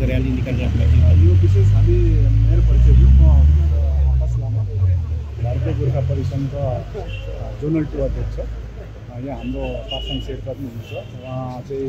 Rally निकालिराख्नु भएको थियो? यो विशेष हामी मेरो परिचय दिउँ, म आकाश लामा, भारतीय गोर्खा परिसङ्घका जोनल टु अध्यक्ष। यहाँ हाम्रो पासाङ शेर्पा पनि हुनुहुन्छ, उहाँ चाहिँ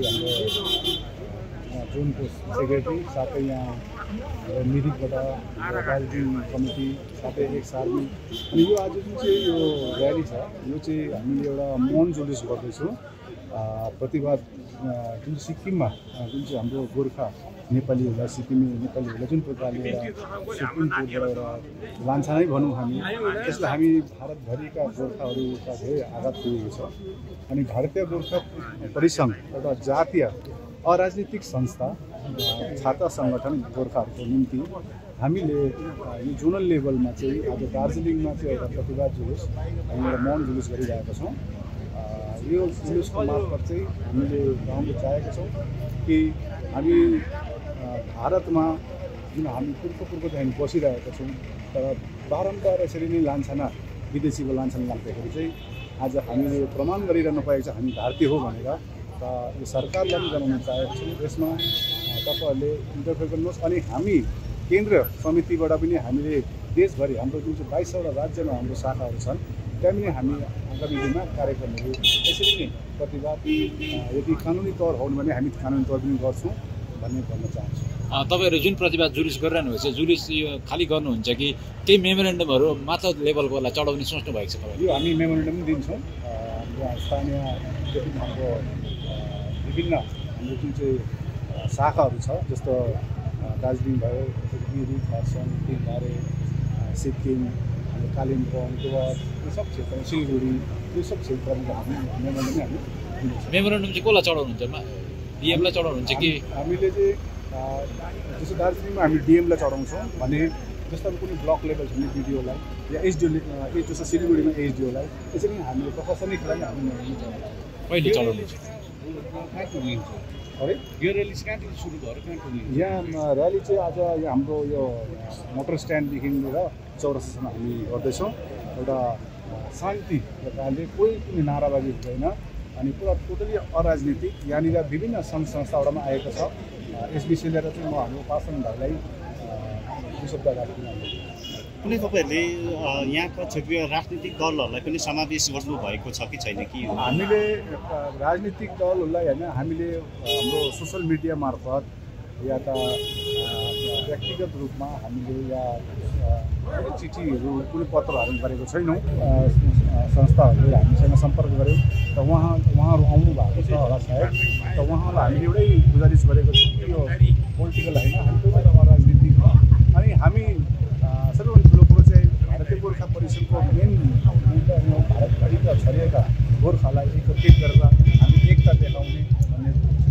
हाम्रो जोनको सेक्रेटरी, साथै यहाँ मिरिकबाट दार्जिलिङ कमिटी, साथै एक सार्मी। अनि यो आज जुन चाहिँ यो र्याली छ, यो चाहिँ हामीले एउटा मौन जुलुस गर्दैछौँ। प्रतिवाद जुन सिक्किममा जुन चाहिँ हाम्रो गोर्खा नेपालीहरूलाई, सिक्किमे नेपालीहरूलाई जुन प्रकारले सुप्रिम कोर्टबाट एउटा लान्छनै भनौँ हामी, त्यसलाई हामी भारतभरिका गोर्खाहरूका धेरै आघात पुगेको छ। अनि भारतीय गोर्खा परिसङ्घ एउटा जातीय अराजनीतिक संस्था, छाता सङ्गठन गोर्खाहरूको निम्ति हामीले यो जोनल लेभलमा चाहिँ आज दार्जिलिङमा चाहिँ एउटा प्रतिवाद जुलुस, हामी एउटा मौन जुलुस गरिरहेका छौँ। यो जुलुसको मार्फत चाहिँ हामीले गाउँले चाहेका छौँ कि हामी भारतमा जुन हामी पूर्वदेखि बसिरहेका छौँ, तर बारम्बार यसरी नै लान्छना, विदेशीको लान्छना लाग्दाखेरि चाहिँ आज हामीले प्रमाण गरिरहनु पाएको छ हामी भारतीय हो भनेर। र यो सरकारलाई पनि जनाउन चाहेको छौँ, यसमा तपाईँहरूले इन्टरफेयर गर्नुहोस्। अनि हामी केन्द्र समितिबाट पनि हामीले देशभरि हाम्रो जुन चाहिँ 22वटा राज्यमा हाम्रो शाखाहरू छन्, त्यहाँ पनि हामी आगामी दिनमा कार्यक्रमहरू यसरी नै प्रतिवाद, यदि कानुनी तौर हो भने हामी कानुनी तौर पनि गर्छौँ भन्ने भन्न चाहन्छु। तपाईँहरू जुन प्रतिवाद जुलुस गरिरहनु भएको छ, जुलुस यो खालि गर्नुहुन्छ कि केही मेमोरेन्डमहरू मात्र लेभलकोलाई चढाउने सोच्नु भएको छ? यो हामी मेमोरेन्डम दिन्छौँ। यहाँ स्थानीय हाम्रो विभिन्न हाम्रो जुन चाहिँ शाखाहरू छ, जस्तो दार्जिलिङ भयो, मिरिक, खरसाङ, तिनधारे, सिक्किम, कालिम्पोङ, डुवर्स, यो सब क्षेत्र, सिलगढी, यो सब क्षेत्रमा हामी मेमोरेन्डम हामी दिन्छौँ। मेमोरेन्डम चाहिँ कसलाई चढाउनुहुन्छ? डिएमलाई चढाउनुहुन्छ कि? हामीले चाहिँ जस्तो दार्जिलिङमा हामी डिएमलाई चढाउँछौँ भने, जस्तो अब कुनै ब्लक लेभल छ भने बिडिओलाई, या एसडिओले, जस्तो सिलगढीमा एसडिओलाई, त्यसरी हामीले प्रशासनिकलाई हामी चढाउँछौँ। कहिले चढाउनुहुन्छ? यो र्याली कहाँदेखि सुरु भयो, कहाँ पुग्यो? यहाँ र्याली चाहिँ आज यहाँ हाम्रो यो मोटर स्ट्यान्डदेखि लिएर चौरस्तासम्म हामी गर्दैछौँ। एउटा शान्ति प्रकारले, कोही पनि नाराबाजी हुँदैन, अनि पुरा टोटली अराजनीतिक। यहाँनिर विभिन्न सङ्घ संस्थाहरूमा आएको छ। यस विषय लिएर चाहिँ म हाम्रो पासाङ भाइलाई दुई शब्द राख्दिनँ। कुनै तपाईँहरूले यहाँका क्षेत्रीय राजनीतिक दलहरूलाई पनि समावेश गर्नुभएको छ कि छैन कि? हामीले राजनीतिक दलहरूलाई होइन, हामीले हाम्रो सोसल मिडिया मार्फत या त व्यक्तिगत रूपमा हामीले या चिठीहरू, कुनै पत्रहरू गरेको छैनौँ। संस्थाहरूले हामीसँग सम्पर्क गऱ्यौँ, र उहाँहरू आउनु भएको छ होला सायद। त उहाँहरूलाई हामीले एउटै गुजारिस गरेको छौँ कि यो पोलिटिकल होइन, हामी राजनीतिक हो। अनि हामी सबैभन्दा ठुलो कुरो चाहिँ भारतीय गोर्खा परिसङ्घको मेन भारतभरिका छरिएका गोर्खालाई एकत्रित गरेर हामी एकता देखाउने भन्ने।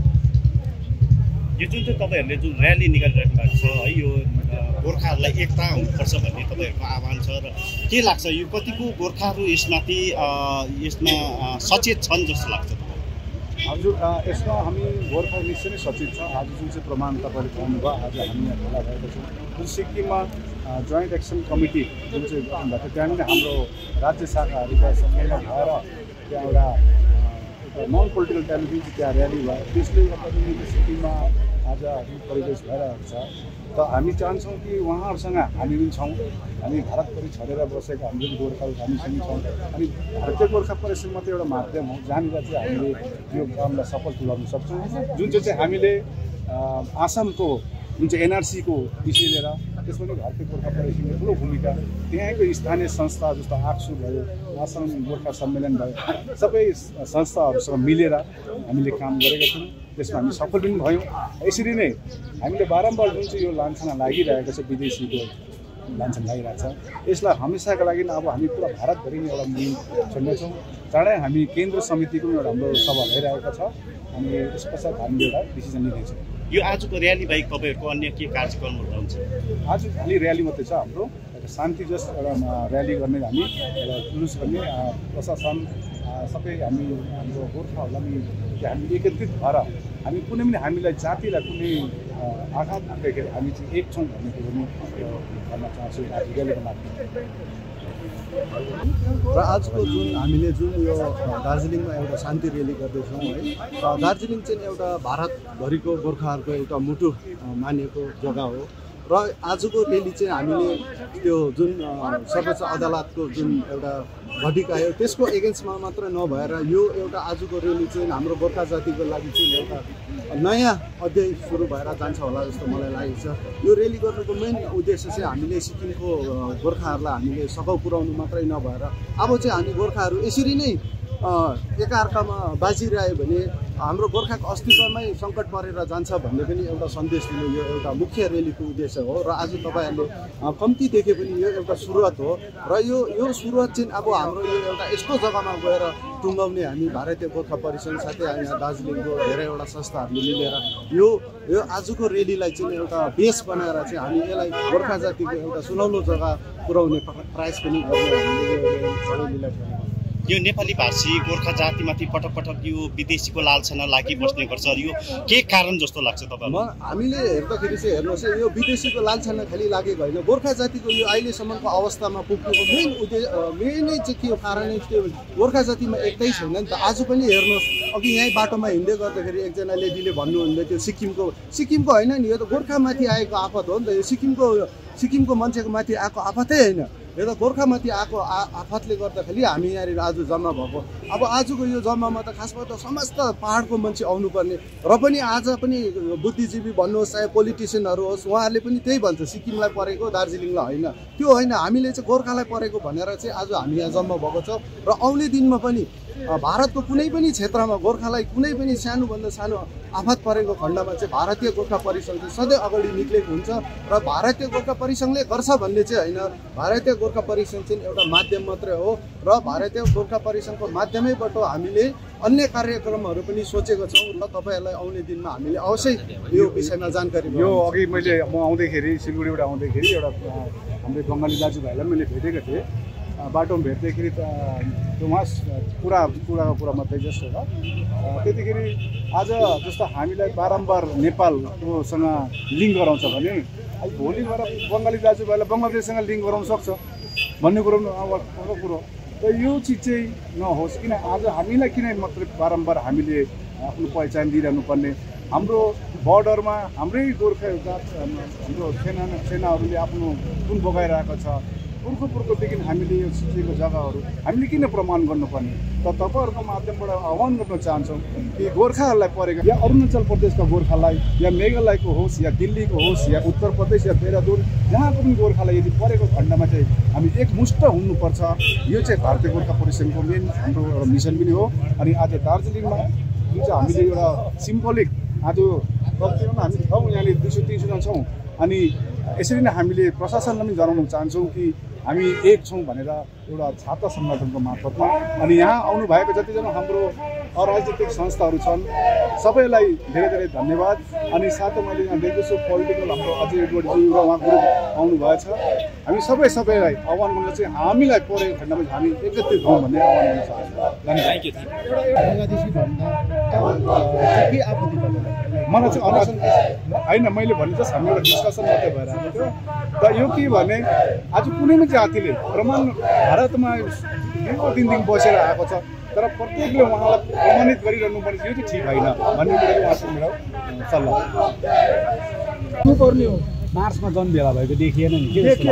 यो जुन चाहिँ तपाईँहरूले जुन र्याली निकालिराख्नु भएको छ है, यो गोर्खाहरूलाई एकता हुनुपर्छ भन्ने तपाईँहरूको आह्वान छ, र के लाग्छ यो कतिको गोर्खाहरू यसमा सचेत छन् जस्तो लाग्छ? हजुर, यसमा हामी गोर्खा निश्चय नै सचेत छ। आज जुन चाहिँ प्रमाण तपाईँले पाउनुभयो, आज हामी यहाँ भेला भएका छौँ। जुन सिक्किममा जोइन्ट एक्सन कमिटी जुन चाहिँ गठन भएको, त्यहाँ पनि हाम्रो राज्य शाखाहरूका सम्मेलन भएर त्यहाँ एउटा नन पोलिटिकल टाइमले त्यहाँ र्याली भयो। त्यसले गर्दा सिक्किममा आज परिवेश भइरहेको छ। त हामी चाहन्छौँ कि उहाँहरूसँग हामी पनि छौँ। हामी भारतभरि छरेर बसेका हामी जुन गोर्खाहरू हामीसँग छौँ। अनि भारतीय गोर्खा परिसङ्घ मात्रै एउटा माध्यम हो जहाँनिर चाहिँ हामीले यो कामलाई सफल तुल्याउन सक्छौँ। जुन चाहिँ हामीले आसामको जुन चाहिँ एनआरसीको विषय लिएर, त्यसमा पनि भारतीय गोर्खा परिसङ्घले ठुलो भूमिका, त्यहाँको स्थानीय संस्था जस्तो आक्सु भयो, आसाम गोर्खा सम्मेलन भयो, सबै संस्थाहरूसँग मिलेर हामीले काम गरेका छौँ। त्यसमा हामी सफल पनि भयौँ। यसरी नै हामीले बारम्बार जुन चाहिँ यो लान्छना लागिरहेको छ, विदेशीको लान्छना लागिरहेको छ, यसलाई हमेसाका लागि अब हामी पुरा भारतभरि नै एउटा मुहिम छेड्नेछौँ। चाँडै हामी केन्द्र समितिको पनि एउटा हाम्रो सभा भइरहेको छ, अनि यस पश्चात हामीले एउटा डिसिजन लिनेछौँ। यो आजको र्याली बाहेक तपाईँहरूको अन्य के कार्यक्रमहरू हुन्छ? आज खालि र्याली मात्रै छ हाम्रो, एउटा शान्ति जस्ट एउटा र्याली गर्ने, हामी एउटा जुलुस गर्ने, प्रशासन सबै हामी हाम्रो गोर्खाहरूलाई हामी एकत्रित भएर हामी कुनै पनि हामीलाई जातिलाई कुनै आघात पुग्दाखेरि हामी चाहिँ एक छौँ भन्ने कुरो पनि भन्न चाहन्छु आज र्यालीको माध्यमबाट। र आजको हामीले जुन यो दार्जिलिङमा एउटा शान्ति र्याली गर्दैछौँ है, दार्जिलिङ चाहिँ एउटा भारतभरिको गोर्खाहरूको एउटा मुटु मानिएको जग्गा हो र आजको र्याली चाहिँ हामीले त्यो जुन सर्वोच्च अदालतको जुन एउटा भर्डिक्ट आयो त्यसको एगेन्स्टमा मात्र नभएर यो एउटा आजको र्याली चाहिँ हाम्रो गोर्खा जातिको लागि चाहिँ एउटा नयाँ अध्याय सुरु भएर जान्छ होला जस्तो मलाई लागेको छ। यो र्याली गर्नुको मेन उद्देश्य चाहिँ हामीले सिक्किमको गोर्खाहरूलाई हामीले सघाउ पुर्याउनु मात्रै नभएर अब चाहिँ हामी गोर्खाहरू यसरी नै एकाअर्कामा बाजिरह्यो भने हाम्रो गोर्खाको अस्तित्वमै सङ्कट परेर जान्छ भन्ने पनि एउटा सन्देश दिनु यो एउटा मुख्य र्यालीको उद्देश्य हो। र आज तपाईँहरूले कम्ती देखे पनि यो एउटा सुरुवात हो र यो सुरुवात चाहिँ अब हाम्रो यो एउटा यस्तो जग्गामा गएर टुङ्गाउने हामी भारतीय गोर्खा परिसङ्घ साथै यहाँ दार्जिलिङको धेरैवटा संस्थाहरूले मिलेर यो आजको र्यालीलाई चाहिँ एउटा बेस बनाएर चाहिँ हामी यसलाई गोर्खा जातिको एउटा सुनौलो जग्गा पुर्याउने प्रयास पनि गर्ने हामीले यो र्यालीलाई यो नेपाली भाषी गोर्खा जातिमाथि पटक पटक यो विदेशीको लालसाना लागिबस्ने गर्छ। यो के कारण जस्तो लाग्छ तपाईँलाई? हामीले हेर्दाखेरि चाहिँ हेर्नुहोस् यो विदेशीको लालसाना खालि लागेको होइन, गोर्खा जातिको यो अहिलेसम्मको अवस्थामा पुग्नुको मेनै चाहिँ के हो कारणै त्यो गोर्खा जातिमा एकतै छैन नि त। आज पनि हेर्नुहोस् अघि यहीँ बाटोमा हिँड्दै गर्दाखेरि एकजना लेडीले भन्नुहुँदै थियो सिक्किमको होइन नि, यो त गोर्खामाथि आएको आफत हो नि त। यो सिक्किमको मान्छेको माथि आएको आफतै होइन, यो त गोर्खामाथि आएको आफतले गर्दाखेरि हामी यहाँनिर आज जम्मा भएको। अब आजको यो जम्मामा त खासमा त समस्त पाहाडको मान्छे आउनुपर्ने र पनि आज पनि बुद्धिजीवी भन्नुहोस् चाहे पोलिटिसियनहरू होस् उहाँहरूले पनि त्यही भन्छ सिक्किमलाई परेको दार्जिलिङलाई होइन, त्यो होइन हामीले चाहिँ गोर्खालाई परेको भनेर चाहिँ आज हामी यहाँ जम्मा भएको छौँ। र आउने दिनमा पनि भारतको कुनै पनि क्षेत्रमा गोर्खालाई कुनै पनि सानोभन्दा सानो आफत परेको खण्डमा चाहिँ भारतीय गोर्खा परिसङ्घ चाहिँ सधैँ अगाडि निक्लेको हुन्छ। र भारतीय गोर्खा परिसङ्घले गर्छ भन्ने चाहिँ होइन, भारतीय गोर्खा परिसङ्घ चाहिँ एउटा माध्यम मात्रै हो र भारतीय गोर्खा परिसङ्घको माध्यमैबाट हामीले अन्य कार्यक्रमहरू पनि सोचेको छौँ र तपाईँहरूलाई आउने दिनमा हामीले अवश्य यो विषयमा जानकारी यो अघि म आउँदाखेरि सिलगढीबाट आउँदाखेरि एउटा हाम्रो बङ्गाली दाजुभाइलाई मैले भेटेको थिएँ, बाटोमा भेट्दाखेरि त उहाँ कुरा मात्रै जस्तो हो। त्यतिखेर आज जस्तो हामीलाई बारम्बार नेपालकोसँग लिङ्क गराउँछ भने भोलि गएर बङ्गाली दाजुभाइलाई बङ्गलादेशसँग लिङ्क गराउन सक्छ भन्ने कुरो अर्को कुरो। र यो चिज चाहिँ नहोस्, किन आज हामीलाई किन मात्रै बारम्बार हामीले आफ्नो पहिचान दिइरहनु पर्ने। हाम्रो बर्डरमा हाम्रै गोर्खा हाम्रो सेनाहरूले आफ्नो खुन बगाइरहेको छ। पुर्खोदेखि हामीले यो सिकेको जग्गाहरू हामीले किन प्रमाण गर्नुपर्ने? त तपाईँहरूको माध्यमबाट आह्वान गर्न चाहन्छौँ कि गोर्खाहरूलाई परेका या अरुणाचल प्रदेशका गोर्खालाई या मेघालयको होस् या दिल्लीको होस् या उत्तर प्रदेश या देहरादून जहाँको पनि गोर्खालाई यदि परेको खण्डमा चाहिँ हामी एकमुष्ट हुनुपर्छ। यो चाहिँ भारतीय गोर्खा परिसङ्घको मेन हाम्रो एउटा मिसन पनि हो। अनि आज दार्जिलिङमा जुन चाहिँ हामीले एउटा सिम्बोलिक आज कम्तीमा हामी छौँ, यहाँनिर 200-300 जना छौँ। अनि यसरी नै हामीले प्रशासनलाई पनि जनाउन चाहन्छौँ कि हामी एक छौँ भनेर एउटा छात्र सङ्गठनको मार्फतमा। अनि यहाँ आउनुभएको जतिजना हाम्रो अराजनीतिक संस्थाहरू छन् सबैलाई धेरै धेरै धन्यवाद। अनि साथै मैले यहाँ देख्दैछु पोलिटिकल हाम्रो अजय एडवर्डज्यू र उहाँ ग्रुप आउनुभएको छ। हामी सबैलाई आह्वान गर्न चाहिँ हामीलाई परेको खण्डमा हामी एकत्रित हौँ भन्ने आह्वान गर्न चाहन्छु। मलाई चाहिँ होइन, मैले भने जस्ट हाम्रो एउटा डिस्कसन मात्रै भइरहेको थियो। र यो के भने आज कुनै पनि जातिले भारतमा दिन बसेर आएको छ, तर प्रत्येकले उहाँलाई प्रमाणित गरिरहनु पर्ने यो चाहिँ ठिक होइन भन्ने कुरो उहाँसँग मेरो सल्लाह गर्नुपर्ने हो। मार्चमा जनभेला भएको देखिएन नि,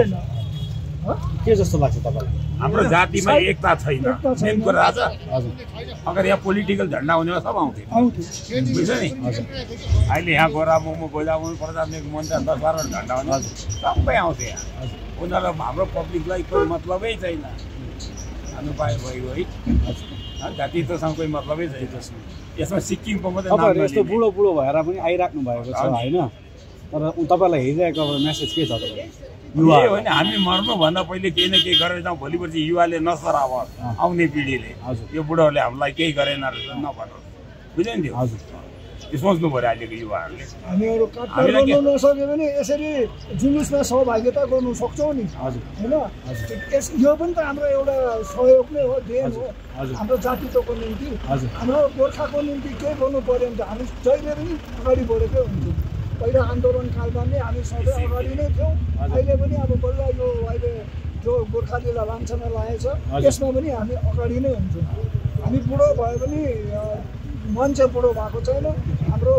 के जस्तो लाग्छ तपाईँलाई? हाम्रो जातिमा एकता छैन। मेन कुरा राजा अगर यहाँ पोलिटिकल झन्डा हुने सब आउँथ्यो, बुझ्यो नि? अहिले यहाँ गोरा मोमो गोजामुन प्रधानमन्त्री मन्त्री 10-12 झन्डा हुने सबै आउँथ्यो यहाँ। उनीहरूलाई हाम्रो पब्लिकलाई कोही मतलबै छैन। खानु पाए भयो है, जातित्वसँग कोही मतलबै छैन। यसमा सिक्किमको मात्रै यस्तो बुढो भएर पनि आइराख्नु भएको छ होइन। तर तपाईँलाई हेरिरहेको मेसेज के छ तपाईँलाई? युवा होइन, हामी मर्नुभन्दा पहिले केही न केही गरेर जाउँ। भोलिपर्सि युवाले नसराव आउने पिँढीले यो बुढोहरूले हामीलाई केही गरेन रहेछ नभन्नु, बुझ्यो नि? त्यो हजुर सोच्नु पऱ्यो अहिलेको युवाहरूले। हामीहरू काट्न नसक्यो भने यसरी जुलुसमा सहभागिता गर्नु सक्छौँ नि, होइन? यो पनि त हाम्रो एउटा सहयोग नै हो, देन हो हाम्रो जातित्वको निम्ति। हाम्रो गोर्खाको निम्ति केही गर्नु पऱ्यो भने त हामी जहिले पनि अगाडि बढेकै हुन्थ्यौँ। पहिला आन्दोलन कालमा नै हामी सबै अगाडि नै थियौँ। अहिले पनि अब बल्ल यो अहिले जो गोर्खालीलाई लान्छना लागेछ त्यसमा पनि हामी अगाडि नै हुन्छौँ। हामी बुढो भए पनि मान्छे बुढो भएको छैन। हाम्रो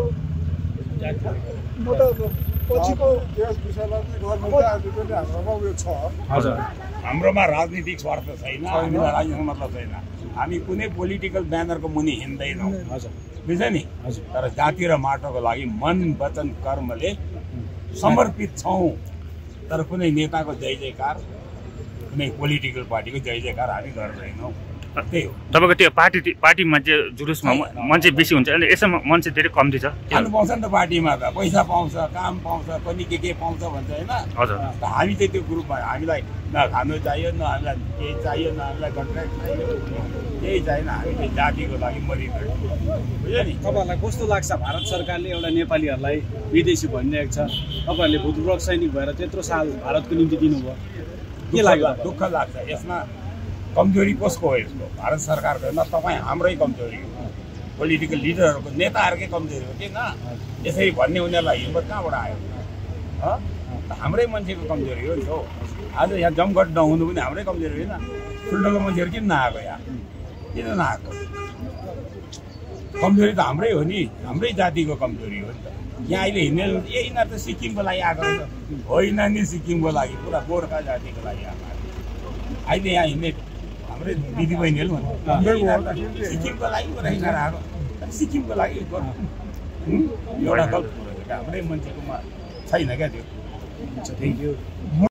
म त पछिको त्यस विषयलाई हाम्रोमा उयो छ। हजुर, हाम्रोमा राजनीतिक स्वार्थ छैन, हामीलाई राजनीतिक मतलब छैन। हामी कुनै पोलिटिकल ब्यानरको मुनि हिँड्दैनौँ, बुझ्छ नि। तर जाति र माटोको लागि मन वचन कर्मले समर्पित छौँ। तर कुनै नेताको जय जयकार, कुनै पोलिटिकल पार्टीको जय जयकार हामी गर्दैनौँ। त्यही हो। तपाईँको त्यो पार्टी मान्छे जुलुसमा मान्छे बेसी हुन्छ, अनि यसमा मान्छे धेरै कम्ती छ। खानु पाउँछ नि त पार्टीमा, त पैसा पाउँछ, काम पाउँछ, पनि के पाउँछ भन्छ होइन। हजुर, हामी चाहिँ त्यो ग्रुपमा हामीलाई न खानु चाहियो, न हामीलाई केही चाहियो, न हामीलाई कन्ट्र्याक्ट चाहियो, केही छैन। हामी चाहिँ जातिको लागि मरिरहेको, बुझ्यो नि। तपाईँहरूलाई कस्तो लाग्छ भारत सरकारले एउटा नेपालीहरूलाई विदेशी भनिरहेको छ? तपाईँहरूले भूतपूर्व सैनिक भएर त्यत्रो साल भारतको निम्ति दिनुभयो, के लाग्यो? दुःख लाग्छ। यसमा कमजोरी कसको हो? यसको भारत सरकारको होइन, तपाईँ हाम्रै कमजोरी हो, पोलिटिकल लिडरहरूको नेताहरूकै कमजोरी हो कि न? यसरी भन्ने उनीहरूलाई हिम्मत कहाँबाट आयो? हाम्रै मान्छेको कमजोरी हो नि त। आज यहाँ जमघट नहुनु पनि हाम्रै कमजोरी होइन। ठुल्ठुलो मान्छेहरू किन नआएको? यहाँ किन नआएको? कमजोरी त हाम्रै हो नि, हाम्रै जातिको कमजोरी हो नि त। यहाँ अहिले हिँड्ने यिनीहरू त सिक्किमको लागि आएको होइन नि, सिक्किमको लागि पुरा गोर्खा जातिको लागि आएको। अहिले यहाँ हिँड्ने हाम्रै दिदीबहिनीहरू सिक्किमको लागि हिँडेर आएको, सिक्किमको लागि एउटा गल्त कुरो हाम्रै मान्छेकोमा छैन क्या त्यो। Thank you.